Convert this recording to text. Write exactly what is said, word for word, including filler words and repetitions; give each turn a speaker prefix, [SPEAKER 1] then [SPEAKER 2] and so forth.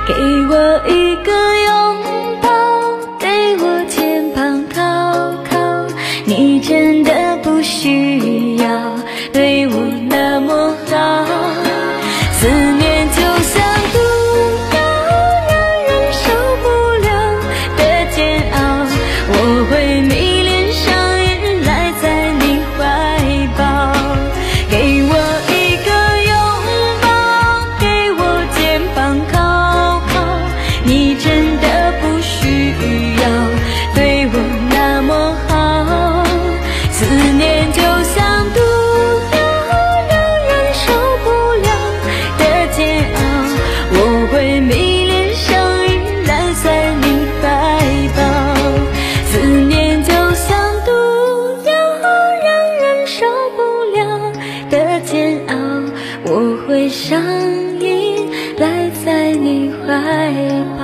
[SPEAKER 1] 给我一个拥抱，给我肩膀靠靠，你真的不需要对我那么好。思念就像毒药，让人受不了的煎熬，我会迷恋上瘾，赖在你怀抱。给我一个拥抱，给我肩膀靠靠，你真的不需要对我那么好。思念就像毒药，让人受不了的煎熬，我会迷恋上瘾，赖在你怀抱。思念就像毒药，让人受不了的煎熬，我会上瘾，赖在你怀抱。